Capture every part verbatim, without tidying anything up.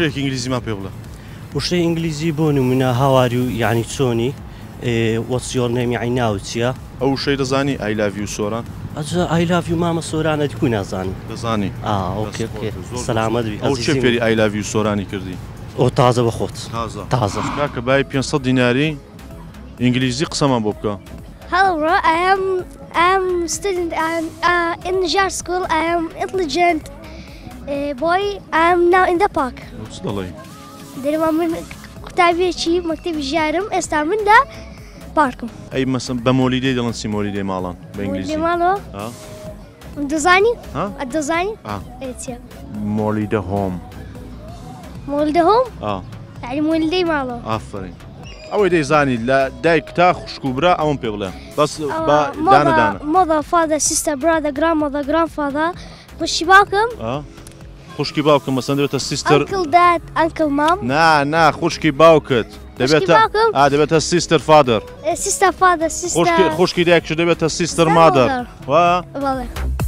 وشەیەکی ئینگلیزیمان پێ بڵێ. وشەی ئینگلیزی بۆ نمونە هاواری و یعنی چۆنی what's your name یعنی ناوت چییە؟ ئەو وشەی دەزانی I love you سۆران؟ ئەجا I love you مامە سۆرانە دیکوی نازانی. دەزانی. ئا ئۆکێ ئۆکێ سەلامەت بی. ئەو چێ فێری I love you سۆرانی کردی؟ ئەو تازە بە خۆت. تازە. تازە. کاکە بای پێنج سەد دیناری ئینگلیزی قسەمان بۆ بکە. Hello, bro. I am I am student. I am uh, in the jar school. I am intelligent uh, boy. I am now in the park. چ دەڵێ؟ دەرەوە من قوتابیەکی مەکتەبی ژیارم ئێستا من لە پارکم. ئەی مەسم بە مۆلیدەی دەڵێن چی مۆلیدەی ماڵان بە ئینگلیزی؟ ماڵەوە؟ دەزانی؟ ها؟ دەزانی؟ ئا. ئێچیە؟ مۆلیدە هۆم. مۆلیدە هۆم؟ ئا. یعنی مۆلیدەی ماڵەوە. ئافرین. ئەوەی دەیزانی لە دایک تا خوشک و برا ئەوم پێ بڵێ بەس بە دانە دانە. Mother, father, sister, brother, grandmother, grandfather. خوشکی باوکم؟ خوشکی باوکم مەسەن دەبێتە سیستر. Uncle dad, uncle mom. نا نا خوشکی باوکت دەبێتە ئا دەبێتە سیستر فادر. Sister, father, sister. خوشکی دایکش دەبێتە سیستر مادر. وا؟ بەڵێ.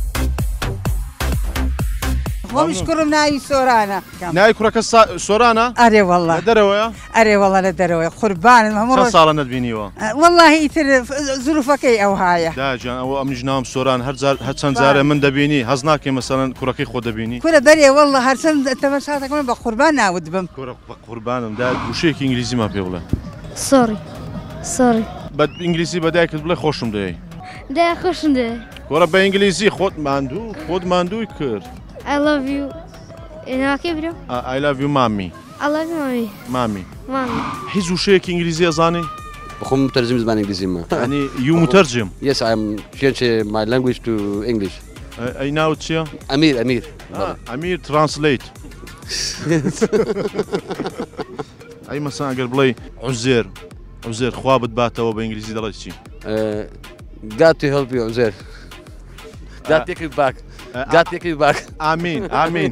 خۆمیشکڕم ناوی سۆرانە. ناوی کوڕەکە سۆرانە؟ ئەرێ وەڵڵا. لە دەرەوەیە؟ ئەرێ وەڵڵا لە دەرەوەی قوربانم هەموو چەند ساڵە نەتبینیوە؟ وەڵڵاهی ئیتر زروفەکەی ئەو هایە. داجان ئەوە ئەمیش ناوم سۆران هەر چەند جارێ من دەبینی هەز ناکەی مەسەڵەن کوڕەکەی خۆ دەبینی؟ کورە بەرێ وەڵڵا هەرچەند تەمەشاتەکەم بە قوربان ناوت بم. کورە بە قوربانم دا وشەیەکی ئینگلیزیمان پێ بڵێ. Sorry. Sorry. بە ئینگلیزی بە دایکت بڵێ خۆشم دەیە. دای خۆشم دەوێ. کۆرە بە ئینگلیزی خۆت ماندوو خۆت ماندووی کرد. I love you. ناکەی برو؟ I love you مامی. I love you مامی. مامی. مامی. هیچ وشەیەکی ئینگلیزی ئەزانی؟ بخۆم مترجم زمانی ئینگلیزیمە. ینی you مترجم. Yes, I am change my language to English. ئەی ناوت چییە؟ ئەمیر ئەمیر. ئەمیر ترانسلیت. ئەی مەسەن ئەگەر بڵێ عوزێر عوزێر خوا بتباتەوە بە ئینگلیزی دەڵێت چی؟ God to help you عوزێر. God take you back. God take you back. ئامین ئامین.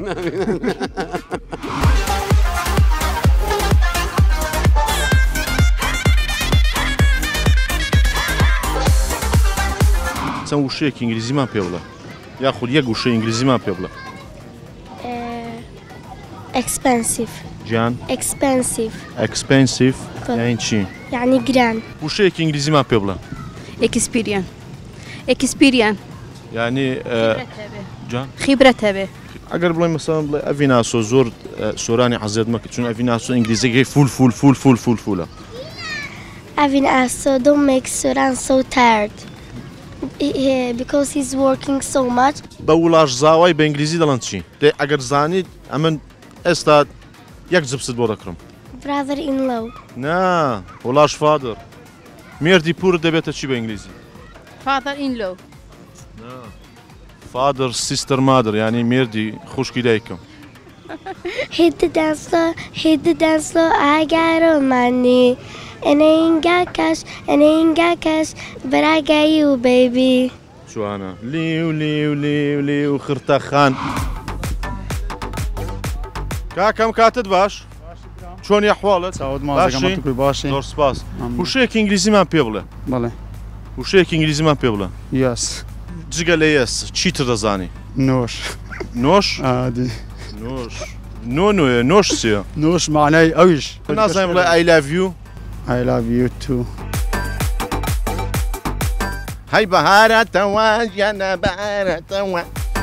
چەند وشەیەکی ئینگلیزیمان پێ بڵێ یاخود یەک وشەی ئینگلیزیمان پێ بڵێ. Expensive. گیان؟ Expensive. Expensive یعنی چی؟ یعنی گران. وشەیەکی ئینگلیزیمان پێ بڵێ. Experience. Experience. یعنی جان؟ خبرەت هەبێ. ئەگەر بڵێ مەسەڵەن بڵێ ئەڤی ناسۆ زۆر سۆرانی حەزێت مەکرد چون ئەڤی ناسۆ ئینگلیزیەکەی فول فول فول فول فول فولە. Avin also don't make Soran so tired because he's working so much. بە وڵاش زاوای بە ئینگلیزی دەڵێن چی؟ ئەگەر زانیت ئەمن ئێستا یەک جبست بۆ دەکڕم. Brother in law. نا وڵاش فادر. مێردی پور دەبێتە چی بە ئینگلیزی؟ Father in law. فادر سیستر مادر یعنی مێردی خوشکی دایکم. Hit the dance floor, hit the dance floor, I got all money and I ain't got cash and I ain't got cash but I got you baby. جوانە لیو لیو لیو لیو خرتەخان. کاکەم کاتت باش؟ چۆنی ئەحواڵت؟ باشی زۆر سپاس. وشەیەکی ئینگلیزیمان پێ بڵێ. بەڵێ. وشەیەکی ئینگلیزیمان پێ بڵێ. یەس. جگە لە یەس چیتر دەزانی؟ نۆش. نۆش؟ عادی. نۆش. نۆ نوێ نۆش چییە؟ نۆش معنای ئەویش. نازانم بڵێ I love you. I love you too. هەی بەهارەتەوە ژیانە بەهارەتەوە.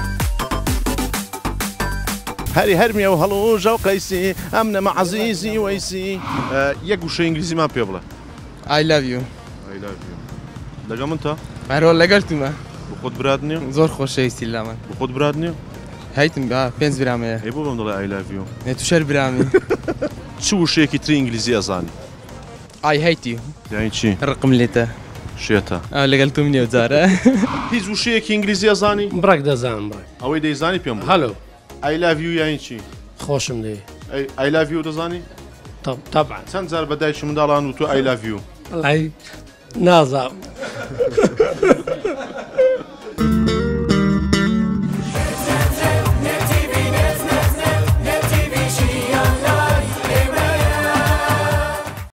هەری هەرمیە و هەڵوژە و قەیسی ئەم نەمە عەزیزی وەیسی. یەک وشە ئینگلیزیمان پێ بڵێ. I love you. I love you. لەگەڵ من تا؟ هەرۆ لەگەڵ تومە. بخۆت برات نییە؟ زۆر خۆشەویستی لە من. بخۆت برات نییە؟ هەیتم پێنج برامەیە. هەی بۆ بەم دەڵێ I love you. نێ تو شەر برامی. چ وشەیەکی تری ئینگلیزی ئەزانی؟ I hate you. یعنی چی؟ ڕقم لێتە. شێتە. لەگەڵ توم نییە جارە. هیچ وشەیەکی ئینگلیزی ئەزانی؟ بڕێک دەزانم بڕێک. ئەوەی دەیزانی پێم بڵێ. هەلو. I love you یعنی چی؟ خۆشم دەوێ. I love you دەزانی؟ طبعا. چەند جار بە دایکی منداڵان و تۆ I love you. وەڵی نازانم.